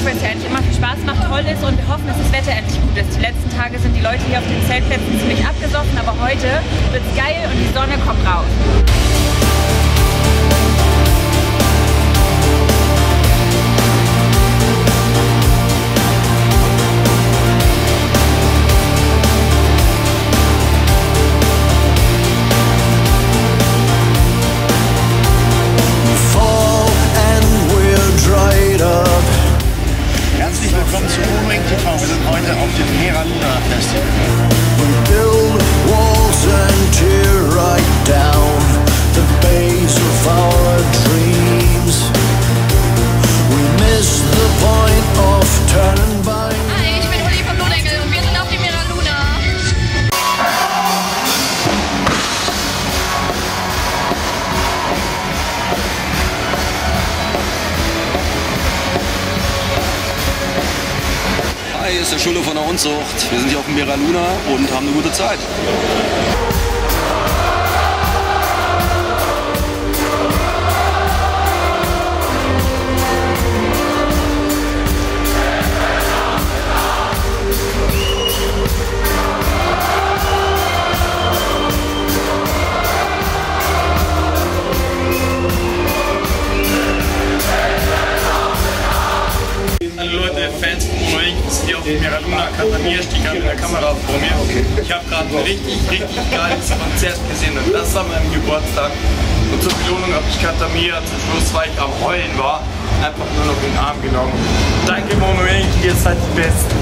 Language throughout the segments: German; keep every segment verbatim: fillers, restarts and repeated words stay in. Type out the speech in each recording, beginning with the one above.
weil es ja endlich immer viel Spaß macht, toll ist und wir hoffen, dass das Wetter endlich gut ist. Die letzten Tage sind die Leute hier auf den Zeltplätzen ziemlich abgesoffen, aber heute wird's geil und die Sonne kommt raus. Herzlich willkommen zu Monoring T V. Wir sind heute auf dem Mera Luna Festival. We build walls and tear right down the base of our dreams. We miss the point of turning by. Hi, ich bin Uli von Lodengel und wir sind auf dem Mera Luna. Hi, hier ist der Schule von der Unzucht. Wir sind hier auf dem Mera Luna und haben eine gute Zeit. Hallo Leute, Fans von Monoring, ich bin hier auf dem Mera Luna. Katamir steht gerade in der Kamera vor mir. Ich habe gerade ein richtig, richtig geiles Konzert gesehen und das an meinem Geburtstag. Und zur Belohnung habe ich Katamir zum Schluss, weil ich am Heulen war, einfach nur noch in den Arm genommen. Danke Monoring, ihr seid die Besten.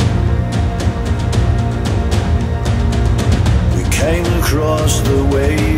Came across the waves.